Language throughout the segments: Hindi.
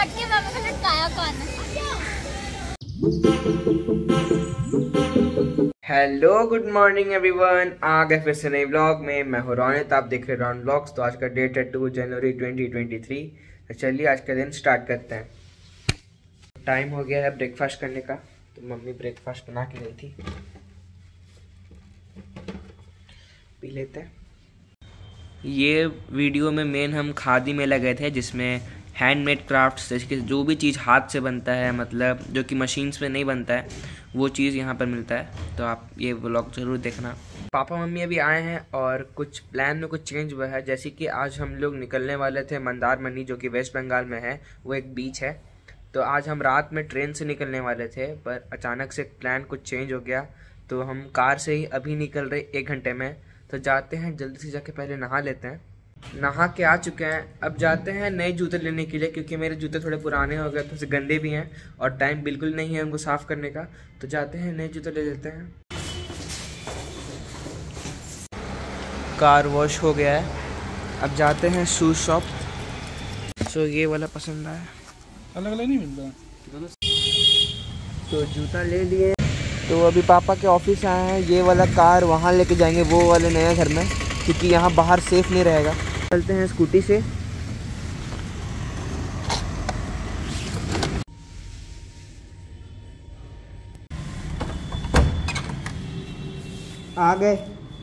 लटके पापा को लटकाया कौन है? हेलो गुड मॉर्निंग एवरीवन, आ गए फिर से नए व्लॉग में। मैं हूं रौनित, आप देख रहे हैं रौन व्लॉग्स। तो आज का डेट है 2 जनवरी 2023। तो चलिए आज का दिन स्टार्ट करते हैं। टाइम हो गया है ब्रेकफास्ट करने का, तो मम्मी ब्रेकफास्ट बना के गई थी, पी लेते हैं। ये वीडियो में मेन हम खादी में लगे थे, जिसमें हैंडमेड क्राफ्ट्स, जैसे कि जो भी चीज़ हाथ से बनता है, मतलब जो कि मशीन्स में नहीं बनता है, वो चीज़ यहाँ पर मिलता है। तो आप ये व्लॉग ज़रूर देखना। पापा मम्मी अभी आए हैं और कुछ प्लान में कुछ चेंज हुआ है। जैसे कि आज हम लोग निकलने वाले थे मंदारमनी, जो कि वेस्ट बंगाल में है, वो एक बीच है। तो आज हम रात में ट्रेन से निकलने वाले थे, पर अचानक से प्लान कुछ चेंज हो गया। तो हम कार से ही अभी निकल रहे 1 घंटे में। तो जाते हैं, जल्दी से जाके पहले नहा लेते हैं। नहा के आ चुके हैं, अब जाते हैं नए जूते लेने के लिए, क्योंकि मेरे जूते थोड़े पुराने हो गए, थोड़े गंदे भी हैं और टाइम बिल्कुल नहीं है उनको साफ़ करने का। तो जाते हैं नए जूते ले लेते हैं। कार वॉश हो गया है, अब जाते हैं शूज़ शॉप। सो ये वाला पसंद आया, अलग अलग नहीं मिलता। तो जूता ले लिए। तो अभी पापा के ऑफिस आए हैं, ये वाला कार वहाँ लेके जाएंगे, वो वाले नए घर में, क्योंकि यहाँ बाहर सेफ नहीं रहेगा। चलते हैं स्कूटी से। आ गए।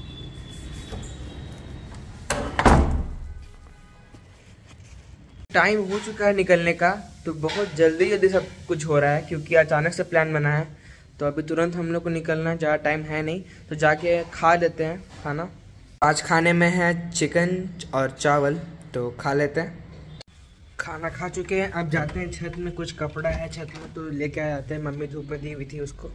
टाइम हो चुका है निकलने का, तो बहुत जल्दी सब कुछ हो रहा है, क्योंकि अचानक से प्लान बना है। तो अभी तुरंत हम लोग को निकलना है, ज़्यादा टाइम है नहीं। तो जाके खा लेते हैं खाना। आज खाने में है चिकन और चावल, तो खा लेते हैं। खाना खा चुके हैं, अब जाते हैं छत में। कुछ कपड़ा है छत में, तो लेके आ जाते हैं। मम्मी धूप में दी हुई थी उसको।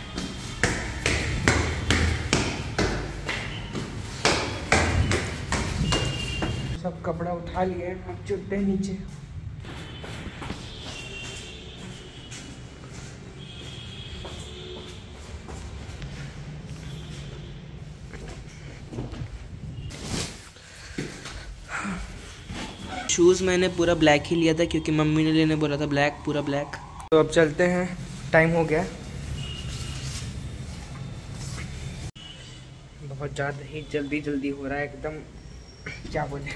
सब कपड़ा उठा लिए, अब चलते हैं नीचे। शूज़ मैंने पूरा ब्लैक ही लिया था, क्योंकि मम्मी ने लेने बोला था ब्लैक, पूरा ब्लैक। तो अब चलते हैं, टाइम हो गया। बहुत ज़्यादा ही जल्दी हो रहा है एकदम, क्या बोले।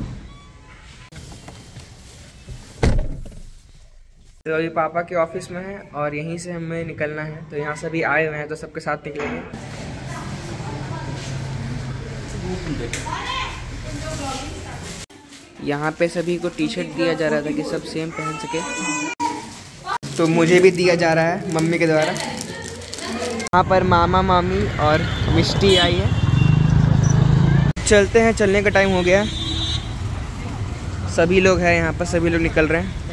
तो अभी पापा के ऑफिस में है और यहीं से हमें निकलना है। तो यहाँ से भी आए हुए हैं, तो सबके साथ निकलेंगे। यहाँ पे सभी को टी शर्ट दिया जा रहा था कि सब सेम पहन सके, तो मुझे भी दिया जा रहा है मम्मी के द्वारा। यहाँ पर मामा मामी और मिष्टी आई है। चलते हैं, चलने का टाइम हो गया। सभी लोग हैं यहाँ पर, सभी लोग निकल रहे हैं।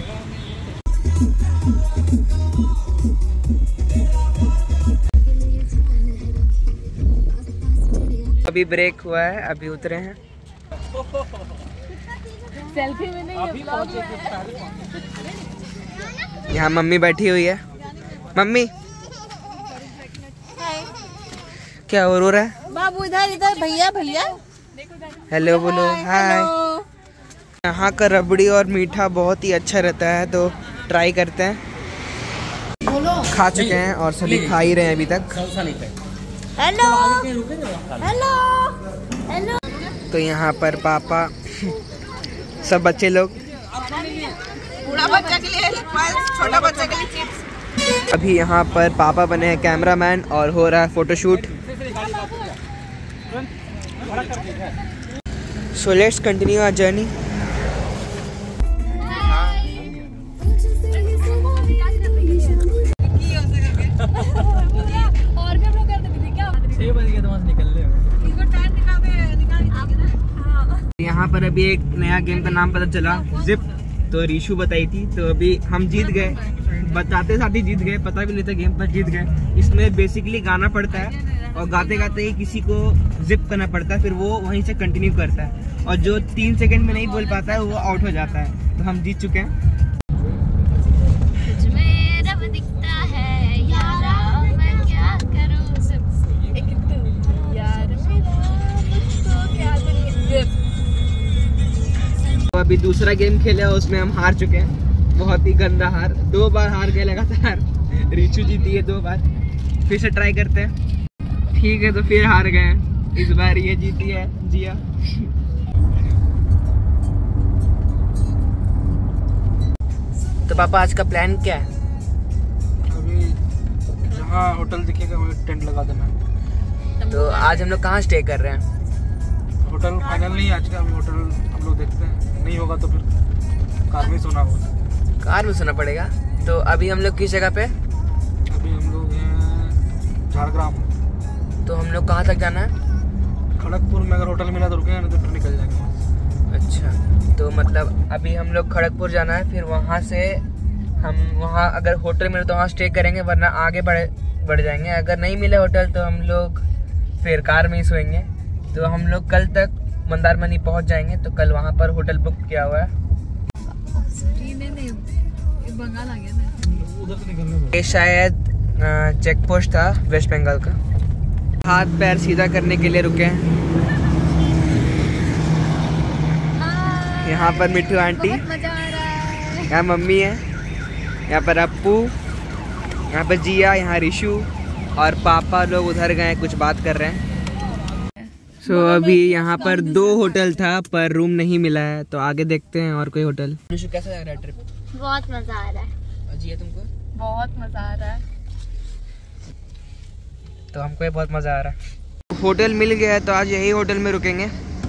अभी ब्रेक हुआ है, अभी उतरे हैं। सेल्फी में नहीं है, ब्लॉग में है। यहाँ मम्मी बैठी हुई है। मम्मी क्या हो रहा है? बाबू इधर इधर, भैया भैया हेलो बोलो, हाय। यहाँ का रबड़ी और मीठा बहुत ही अच्छा रहता है, तो ट्राई करते हैं। खा चुके हैं और सभी खा ही रहे हैं अभी तक। Hello hello hello. तो यहाँ पर पापा, सब बच्चे लोग, बूढ़ा बच्चा के लिए छोटा बच्चा के लिए चिप्स। अभी यहाँ पर पापा बने हैं कैमरामैन और हो रहा है photoshoot. So let's continue our journey. और भी हम लोग कर देते क्या? 6 बज गए, तो वहाँ से निकल ले। इसको टाइम यहाँ पर अभी एक नया गेम का नाम पता चला, जिप। तो रीशु बताई थी, तो अभी हम जीत गए, बताते साथ ही जीत गए, पता भी नहीं था गेम पर जीत गए। इसमें बेसिकली गाना पड़ता है और गाते गाते ही किसी को जिप करना पड़ता है, फिर वो वहीं से कंटिन्यू करता है, और जो 3 सेकंड में नहीं बोल पाता है वो आउट हो जाता है। तो हम जीत चुके हैं। तो अभी दूसरा गेम खेले, उसमें हम हार चुके हैं। बहुत ही गंदा हार, 2 बार हार गए लगातार। रिचू जीती है 2 बार, फिर से ट्राई करते हैं। ठीक है, तो फिर हार गए, इस बार ये जीती है जिया। तो पापा आज का प्लान क्या है? अभी जहाँ होटल दिखेगा वहाँ टेंट लगा देना है। तो आज हम लोग कहाँ स्टे कर रहे हैं? होटल फाइनल नहीं है आज का, अभी होटल हम लोग देखते हैं, नहीं होगा तो फिर कार में सोना होगा। कार में सोना पड़ेगा। तो अभी हम लोग किस जगह पे? अभी हम लोग हैं झारग्राम। तो हम लोग कहाँ तक जाना है? खड़गपुर में अगर होटल मिला तो रुकेंगे, नहीं तो फिर निकल जाएंगे। अच्छा, तो मतलब अभी हम लोग खड़गपुर जाना है, फिर वहाँ से हम वहाँ अगर होटल मिले तो वहाँ स्टे करेंगे, वरना आगे बढ़ जाएंगे। अगर नहीं मिले होटल तो हम लोग फिर कार में ही सोएंगे। तो हम लोग कल तक मंदारमनी पहुँच जाएंगे। तो कल वहाँ पर होटल बुक किया हुआ है। उधर से निकलने ये शायद चेक पोस्ट था वेस्ट बंगाल का। हाथ पैर सीधा करने के लिए रुके हैं। यहाँ पर मिट्टू आंटी, यहाँ मम्मी है, यहाँ पर अप्पू, यहाँ पर जिया, यहाँ रिशु और पापा लोग उधर गए कुछ बात कर रहे हैं। अभी यहाँ पर 2 होटल था पर रूम नहीं मिला है, तो आगे देखते हैं और कोई होटल। रिशु कैसा लग रहा है ट्रिप? बहुत मजा आ रहा है। और जिया तुमको? बहुत मजा आ रहा है। तो हमको भी बहुत मजा आ रहा है। होटल मिल गया है तो आज यही होटल में रुकेंगे।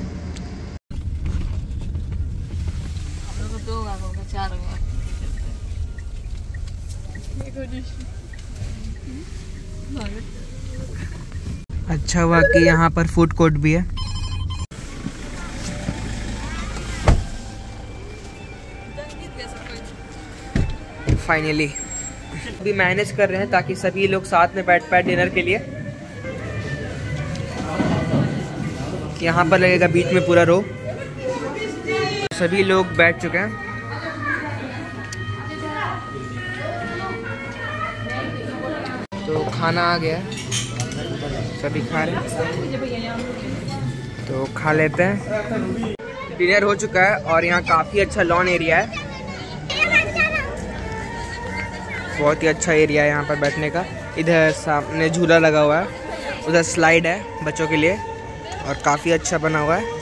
अच्छा हुआ कि यहाँ पर फूड कोर्ट भी है। फाइनली अभी मैनेज कर रहे हैं ताकि सभी लोग साथ में बैठ पाए डिनर के लिए। यहाँ पर लगेगा बीच में पूरा रो। सभी लोग बैठ चुके हैं। तो खाना आ गया, सभी खा रहे हैं, तो खा लेते हैं। डिनर हो चुका है और यहाँ काफ़ी अच्छा लॉन एरिया है। बहुत ही अच्छा एरिया है यहाँ पर बैठने का। इधर सामने झूला लगा हुआ है, उधर स्लाइड है बच्चों के लिए और काफ़ी अच्छा बना हुआ है।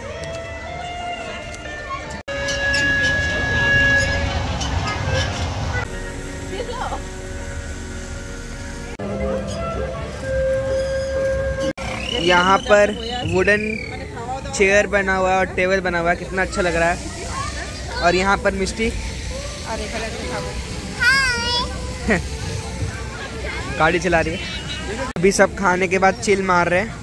यहाँ पर वुडन चेयर बना हुआ है और टेबल बना हुआ है, कितना अच्छा लग रहा है। और यहाँ पर मिस्टी गाड़ी चला रही है। अभी सब खाने के बाद चिल मार रहे हैं।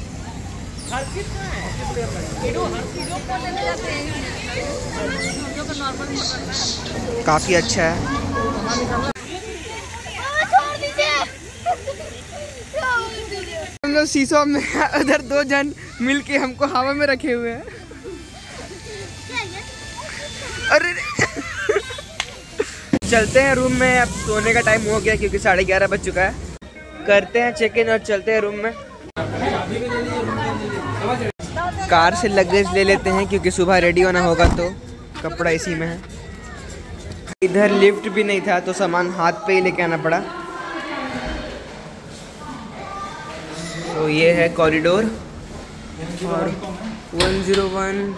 काफी अच्छा है। हम लोग शीशों में उधर 2 जन मिलके हमको हवा में रखे हुए हैं। अरे चलते हैं रूम में, अब सोने का टाइम हो गया क्योंकि 11:30 बज चुका है। करते हैं चेक इन और चलते हैं रूम में। कार से लगेज ले लेते हैं क्योंकि सुबह रेडी होना होगा, तो कपड़ा इसी में है। इधर लिफ्ट भी नहीं था तो सामान हाथ पे ही लेके आना पड़ा। तो ये है कॉरिडोर और 101,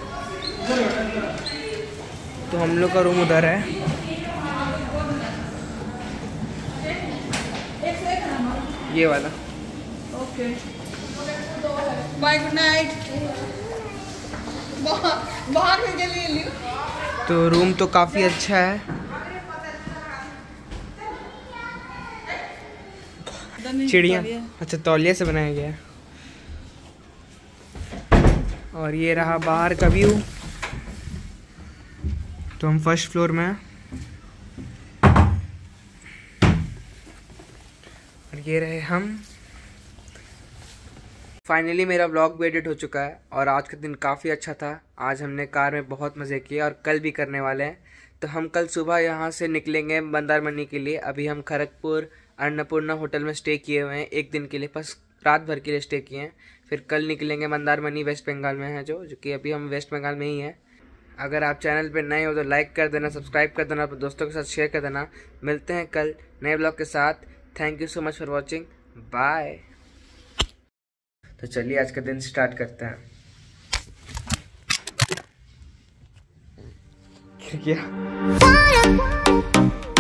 तो हम लोग का रूम उधर है। ये वाला। Okay, bye, good night. बाहर में के लिए लियो। तो रूम तो काफ़ी अच्छा है। चिड़िया, अच्छा तौलिया से बनाया गया है। और ये रहा बाहर का व्यू। तो हम फर्स्ट फ्लोर में हैं और ये रहे हम। फाइनली मेरा व्लॉग भी एडिट हो चुका है और आज का दिन काफ़ी अच्छा था। आज हमने कार में बहुत मज़े किए और कल भी करने वाले हैं। तो हम कल सुबह यहाँ से निकलेंगे मंदारमनी के लिए। अभी हम खड़गपुर अन्नपूर्णा होटल में स्टे किए हुए हैं 1 दिन के लिए, बस रात भर के लिए स्टे किए हैं। फिर कल निकलेंगे मंदारमनी, वेस्ट बंगाल में है जो कि अभी हम वेस्ट बंगाल में ही हैं। अगर आप चैनल पे नए हो तो लाइक कर देना, सब्सक्राइब कर देना, अपने दोस्तों के साथ शेयर कर देना। मिलते हैं कल नए ब्लॉग के साथ। Thank you so much for watching, bye. तो चलिए आज का दिन स्टार्ट करते हैं। क्या